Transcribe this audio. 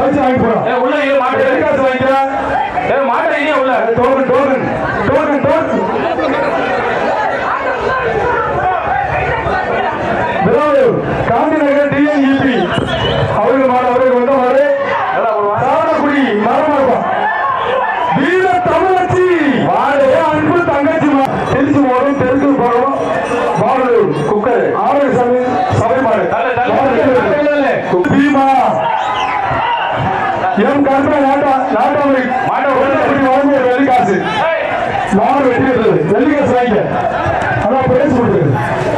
வச்சு வாங்கி போறோம் உள்ள மாட்டு காசு வாங்கிக்கிறேன் மாட்டை உள்ள token token token token Gandhinagar TNEB அவர்கள் அவருக்கு வந்தவாறு சாரணக்குடி மரமாடுவா வீர தமிழச்சி வாழைய அன்பு தங்கச்சி தெரிஞ்சு போறோம் தெற்கு போறோம் பாடலூர் குக்கர் ஆரோக்கியசாமி சபைமாடு பீமா எம் கற்பனை நாட்டாமை வழங்கிய வெள்ளிக்காசு மாடு வெட்டி வெள்ளிக்காசு வாங்கிக்க அதான் பேச முடியாது